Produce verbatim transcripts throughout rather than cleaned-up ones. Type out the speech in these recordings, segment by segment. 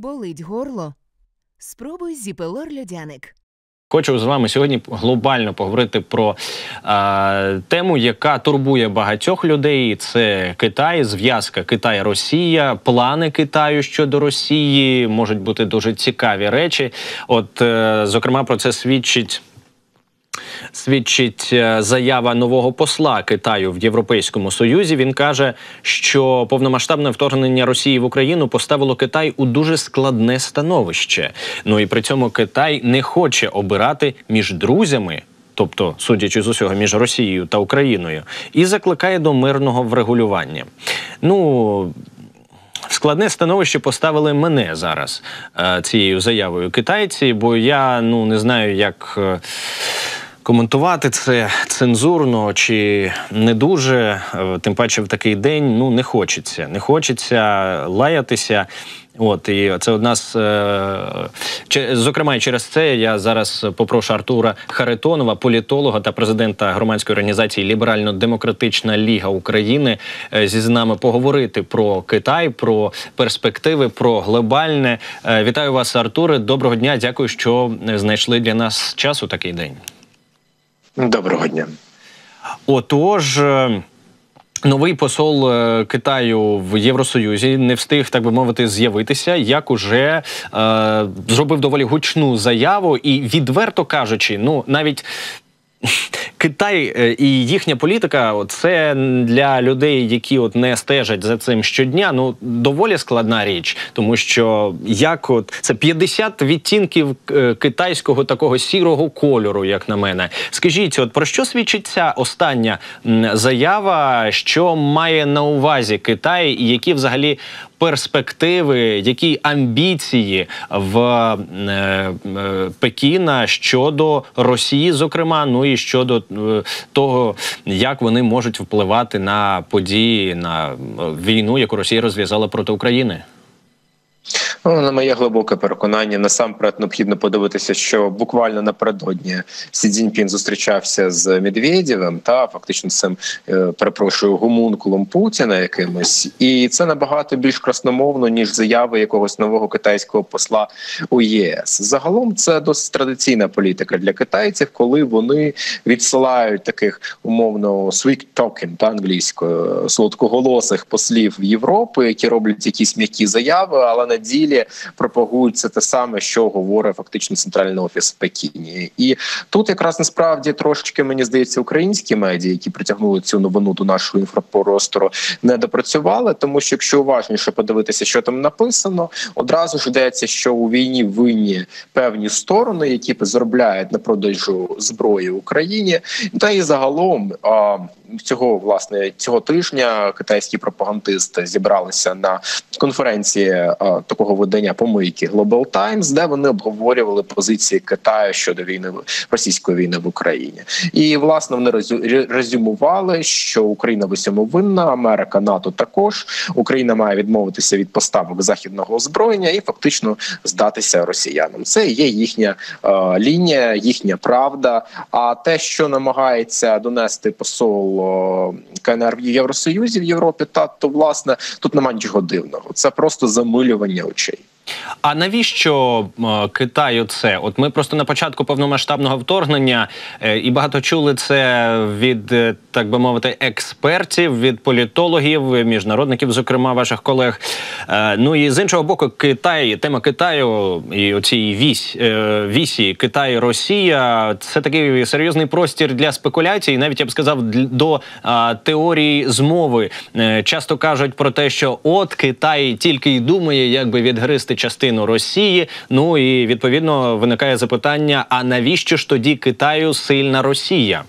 Болить горло? Спробуй Зіпелор Льодяник. Хочу з вами сьогодні глобально поговорити про е, тему, яка турбує багатьох людей. Це Китай, зв'язка Китай-Росія, плани Китаю щодо Росії. Можуть бути дуже цікаві речі. От, е, зокрема, про це свідчить Свідчить заява нового посла Китаю в Європейському Союзі. Він каже, що повномасштабне вторгнення Росії в Україну поставило Китай у дуже складне становище. Ну і при цьому Китай не хоче обирати між друзями, тобто, судячи з усього, між Росією та Україною, і закликає до мирного врегулювання. Ну, в складне становище поставили мене зараз е, цією заявою китайці, бо я, ну, не знаю, як Е, коментувати це цензурно чи не дуже, тим паче в такий день, ну, не хочеться. Не хочеться лаятися. От, і це одна з... Е, зокрема, і через це я зараз попрошу Артура Харитонова, політолога та президента громадської організації «Ліберально-демократична ліга України», е, зі з нами поговорити про Китай, про перспективи, про глобальне. Е, вітаю вас, Артуре. Доброго дня. Дякую, що знайшли для нас час у такий день. Доброго дня. Отож, новий посол Китаю в Євросоюзі не встиг, так би мовити, з'явитися, як уже е, зробив доволі гучну заяву і, відверто кажучи, ну, навіть Китай і їхня політика – це для людей, які от не стежать за цим щодня, ну, доволі складна річ. Тому що як от це п'ятдесят відтінків китайського такого сірого кольору, як на мене. Скажіть, от про що свідчить ця остання заява, що має на увазі Китай і які взагалі перспективи, які амбіції в е, е, Пекіна щодо Росії, зокрема, ну і щодо е, того, як вони можуть впливати на події, на війну, яку Росія розв'язала проти України? Ну, на моє глибоке переконання, насамперед необхідно подивитися, що буквально напередодні Сі Цзіньпін зустрічався з Медведєвим та фактично цим, е, перепрошую, гомункулом Путіна якимось. І це набагато більш красномовно, ніж заяви якогось нового китайського посла у Є С. Загалом це досить традиційна політика для китайців, коли вони відсилають таких, умовно, sweet talking, та англійською, солодкоголосих послів в Європу, які роблять якісь м'які заяви, але на ділі пропагується те саме, що говорить фактично центральний офіс в Пекіні. І тут якраз насправді трошечки, мені здається, українські медіа, які притягнули цю новину до нашого інфопростору, не допрацювали, тому що якщо уважніше подивитися, що там написано, одразу ж йдеться, що у війні винні певні сторони, які заробляють на продажу зброї в Україні, та і загалом а, цього, власне, цього тижня китайські пропагандисти зібралися на конференції а, такого видання помийки Global Times, де вони обговорювали позиції Китаю щодо війни, російської війни в Україні. І, власне, вони резюмували, що Україна в усьому винна, Америка, НАТО також. Україна має відмовитися від поставок західного озброєння і фактично здатися росіянам. Це є їхня е, лінія, їхня правда. А те, що намагається донести посол Ка Ен Ар в Євросоюзі, в Європі, та, то, власне, тут немає нічого дивного. Це просто замилювання очей. А навіщо е, Китаю це? От ми просто на початку повномасштабного вторгнення е, і багато чули це від, е, так би мовити, експертів, від політологів, міжнародників, зокрема, ваших колег. Е, ну і з іншого боку, Китай, тема Китаю і оцій вісь, е, вісі Китай-Росія – це такий серйозний простір для спекуляцій, навіть, я б сказав, до е, теорії змови. Е, часто кажуть про те, що от Китай тільки й думає, як би відгризти частину Росії. Ну і, відповідно, виникає запитання, а навіщо ж тоді Китаю сильна Росія?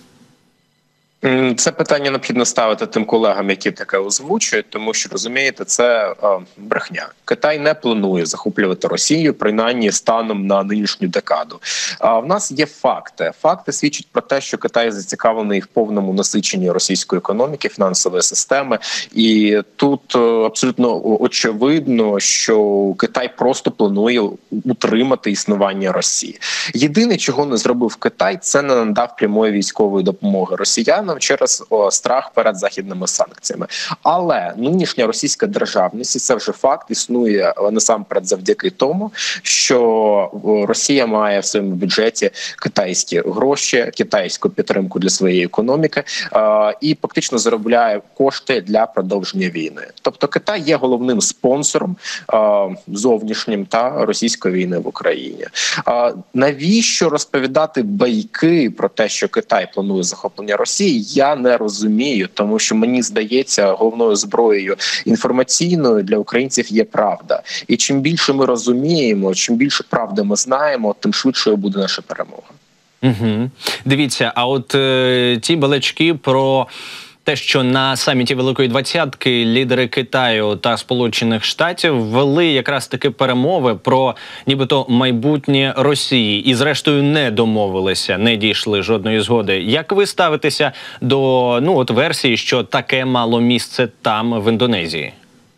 Це питання необхідно ставити тим колегам, які таке озвучують, тому що, розумієте, це е, брехня. Китай не планує захоплювати Росію, принаймні станом на нинішню декаду. А в нас є факти. Факти свідчать про те, що Китай зацікавлений в повному насиченні російської економіки, фінансової системи. І тут е, абсолютно очевидно, що Китай просто планує утримати існування Росії. Єдине, чого не зробив Китай, це не надав прямої військової допомоги росіянам, регіоном через о, страх перед західними санкціями. Але нинішня російська державність, і це вже факт, існує насамперед завдяки тому, що Росія має в своєму бюджеті китайські гроші, китайську підтримку для своєї економіки е, і фактично заробляє кошти для продовження війни. Тобто Китай є головним спонсором е, зовнішнім та російської війни в Україні. Е, навіщо розповідати байки про те, що Китай планує захоплення Росії, я не розумію, тому що мені здається, головною зброєю інформаційною для українців є правда. І чим більше ми розуміємо, чим більше правди ми знаємо, тим швидшою буде наша перемога. Угу. Дивіться, а от е, ті балачки про те, що на саміті Великої Двадцятки лідери Китаю та Сполучених Штатів вели якраз таки перемови про нібито майбутнє Росії і зрештою не домовилися, не дійшли жодної згоди. Як ви ставитеся до ну от версії, що таке мало місце там, в Індонезії?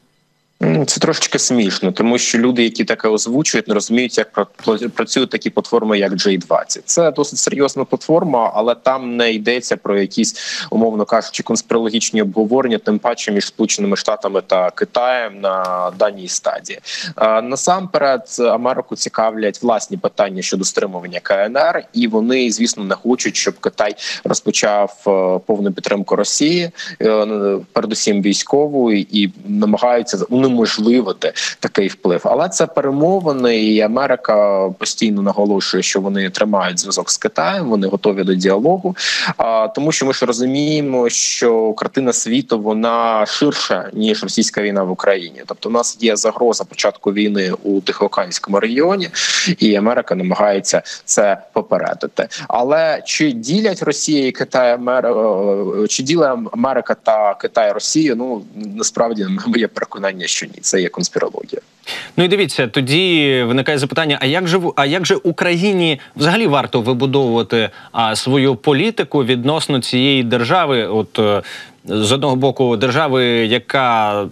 Це трошечки смішно, тому що люди, які таке озвучують, не розуміють, як працюють такі платформи, як джей двадцять. Це досить серйозна платформа, але там не йдеться про якісь, умовно кажучи, конспірологічні обговорення, тим паче між Сполученими Штатами та Китаєм на даній стадії. Насамперед, Америку цікавлять власні питання щодо стримування ка ен ер, і вони, звісно, не хочуть, щоб Китай розпочав повну підтримку Росії, передусім військової, і намагаються унеможливити такий вплив. Але це перемовини, і Америка постійно наголошує, що вони тримають зв'язок з Китаєм, вони готові до діалогу, а, тому що ми ж розуміємо, що картина світу, вона ширша, ніж російська війна в Україні. Тобто у нас є загроза початку війни у Тихоокеанському регіоні, і Америка намагається це попередити. Але чи ділять Росія і Китай Америка, чи ділить Америка та Китай Росію? Ну, насправді, моє переконання, що ні, це є конспірологія. Ну і дивіться, тоді виникає запитання, а як же, а як же Україні взагалі варто вибудовувати а, свою політику відносно цієї держави, от з одного боку держави, яка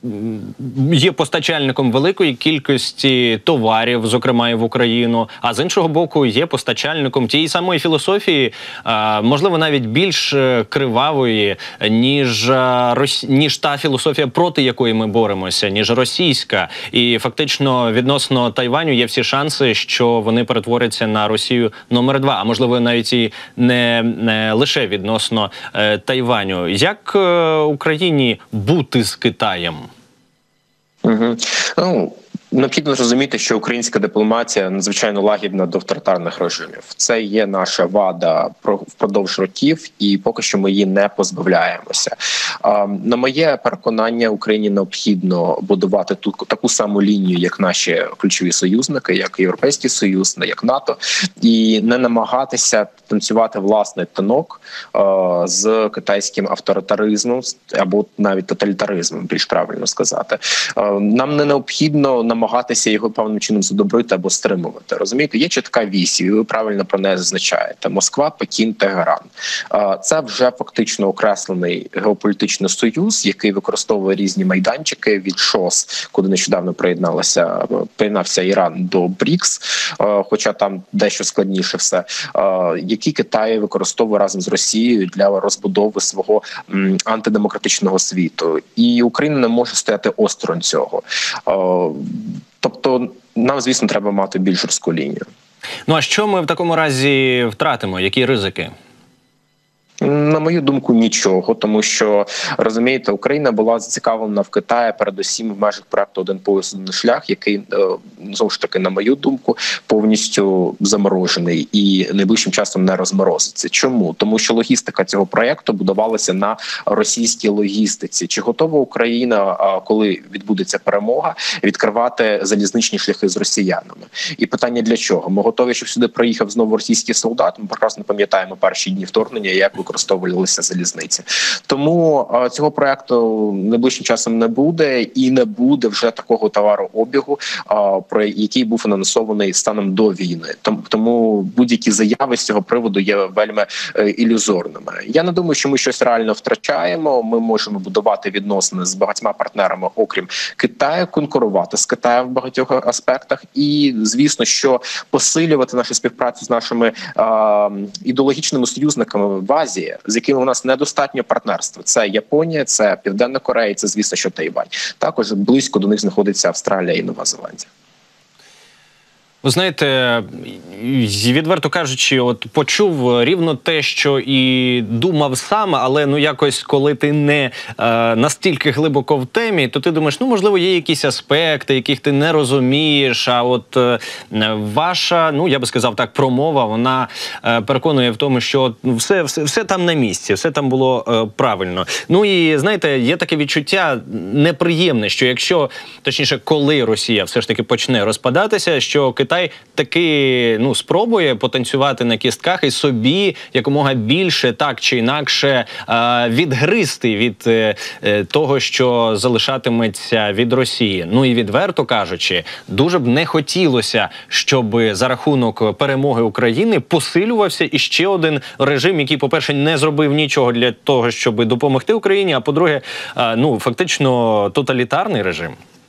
є постачальником великої кількості товарів, зокрема і в Україну, а з іншого боку є постачальником тієї самої філософії, можливо, навіть більш кривавої, ніж, ніж та філософія, проти якої ми боремося, ніж російська. І фактично відносно Тайваню є всі шанси, що вони перетворяться на Росію номер два, а можливо навіть і не, не лише відносно е, Тайваню. Як е, Україні бути з Китаєм? Угу. Ну, необхідно зрозуміти, що українська дипломатія надзвичайно лагідна до авторитарних режимів. Це є наша вада впродовж років, і поки що ми її не позбавляємося. На моє переконання, Україні необхідно будувати ту таку саму лінію, як наші ключові союзники, як Європейський Союз, як НАТО, і не намагатися танцювати власний танок з китайським авторитаризмом або навіть тоталітаризмом, більш правильно сказати. Нам не необхідно намагатися його певним чином задобрити або стримувати. Розумієте, є чітка вісь, і ви правильно про неї зазначаєте. Москва, Пекін, Тегеран. Це вже фактично окреслений геополітичний союз, який використовує різні майданчики від ШОС, куди нещодавно приєдналася, приєднався Іран до БРІКС, хоча там дещо складніше все, які Китай використовує разом з Росією для розбудови свого антидемократичного світу. І Україна не може стояти осторонь цього. Тобто нам, звісно, треба мати більш жорстку лінію. Ну а що ми в такому разі втратимо? Які ризики? На мою думку, нічого, тому що, розумієте, Україна була зацікавлена в Китаї передусім в межах проекту «Один пояс, один шлях», який, знову ж таки, на мою думку, повністю заморожений і найближчим часом не розморозиться. Чому? Тому що логістика цього проекту будувалася на російській логістиці. Чи готова Україна, коли відбудеться перемога, відкривати залізничні шляхи з росіянами? І питання для чого? Ми готові, щоб сюди приїхав знову російський солдат? Ми прекрасно пам'ятаємо перші дні вторгнення, як використовувалися залізниці. Тому а, цього проекту найближчим часом не буде, і не буде вже такого товарообігу, а, про який був анонсований станом до війни. Тому, тому будь-які заяви з цього приводу є вельми е, ілюзорними. Я не думаю, що ми щось реально втрачаємо. Ми можемо будувати відносини з багатьма партнерами, окрім Китаю, конкурувати з Китаєм в багатьох аспектах. І, звісно, що посилювати нашу співпрацю з нашими е, ідеологічними союзниками в Азії, Азія, з якими у нас недостатньо партнерства. Це Японія, це Південна Корея, це, звісно, що Тайвань. Також близько до них знаходиться Австралія і Нова Зеландія. Ви знаєте, відверто кажучи, от почув рівно те, що і думав сам, але ну якось, коли ти не е, настільки глибоко в темі, то ти думаєш, ну можливо, є якісь аспекти, яких ти не розумієш, а от е, ваша, ну я би сказав так, промова, вона е, переконує в тому, що все, все, все там на місці, все там було е, правильно. Ну і знаєте, є таке відчуття неприємне, що якщо, точніше, коли Росія все ж таки почне розпадатися, що Китай таки ну, спробує потанцювати на кістках і собі якомога більше, так чи інакше, е відгризти від е того, що залишатиметься від Росії. Ну і відверто кажучи, дуже б не хотілося, щоб за рахунок перемоги України посилювався іще один режим, який, по-перше, не зробив нічого для того, щоб допомогти Україні, а по-друге, е ну, фактично тоталітарний режим.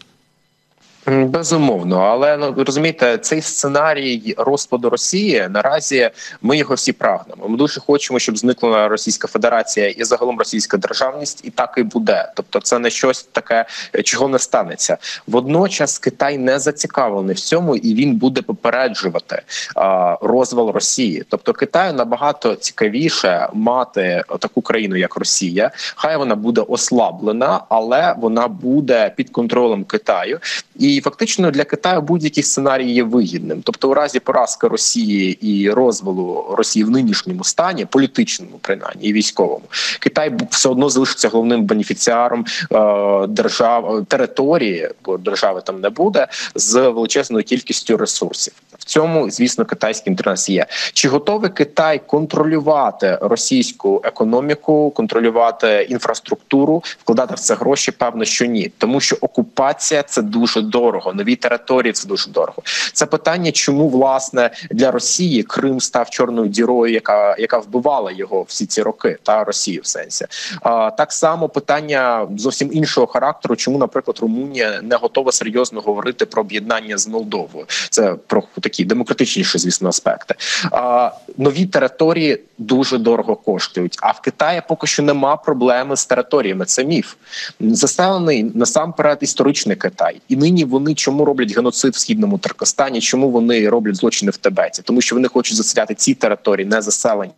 Безумовно, але ну розумієте, цей сценарій розпаду Росії наразі ми його всі прагнемо. Ми дуже хочемо, щоб зникла Російська Федерація і загалом російська державність, і так і буде. Тобто, це не щось таке, чого не станеться. Водночас Китай не зацікавлений в цьому, і він буде попереджувати а, розвал Росії. Тобто, Китаю набагато цікавіше мати таку країну, як Росія. Хай вона буде ослаблена, але вона буде під контролем Китаю. І фактично для Китаю будь-який сценарій є вигідним. Тобто у разі поразки Росії і розвалу Росії в нинішньому стані, політичному принаймні і військовому, Китай все одно залишиться головним бенефіціаром е, держав, території, бо держави там не буде, з величезною кількістю ресурсів. В цьому, звісно, китайський інтерес є. Чи готовий Китай контролювати російську економіку, контролювати інфраструктуру, вкладати в це гроші? Певно, що ні. Тому що окупація – це дуже дорого, нові території – це дуже дорого. Це питання, чому, власне, для Росії Крим став чорною дірою, яка, яка вбивала його всі ці роки, та Росію в сенсі. А, так само питання зовсім іншого характеру, чому, наприклад, Румунія не готова серйозно говорити про об'єднання з Молдовою. Це про такі демократичніші, звісно, аспекти. А, нові території дуже дорого коштують, а в Китаї поки що нема проблеми з територіями. Це міф. Заселений насамперед історичний Китай. І нині вони чому роблять геноцид в Східному Туркестані, чому вони роблять злочини в Тибеті? Тому що вони хочуть заселяти ці території, не заселені.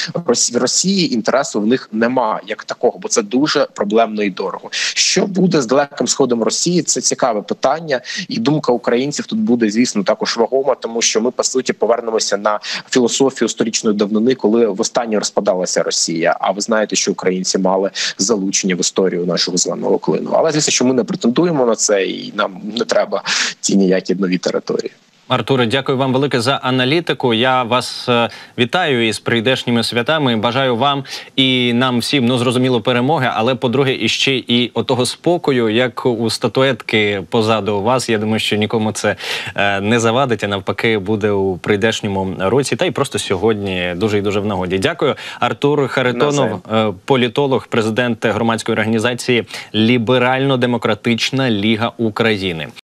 В Росії інтересу в них немає як такого, бо це дуже проблемно і дорого. Що буде з Далеким Сходом Росії? Це цікаве питання. І думка українців тут буде, звісно, також вагома, тому що ми, по суті, повернемося на філософію сторічної давнини, коли востаннє розпадалася Росія. А ви знаєте, що українці мали залучення в історію нашого зеленого клину. Але, звісно, що ми не претендуємо на це, і нам не треба ті ніякі нові території. Артуре, дякую вам велике за аналітику. Я вас е, вітаю із прийдешніми святами. Бажаю вам і нам всім, ну, зрозуміло, перемоги, але, по-друге, іще і отого спокою, як у статуетки позаду вас. Я думаю, що нікому це е, не завадить, а навпаки буде у прийдешньому році. Та й просто сьогодні дуже і дуже в нагоді. Дякую. Артур Харитонов, е, політолог, президент громадської організації «Ліберально-демократична Ліга України».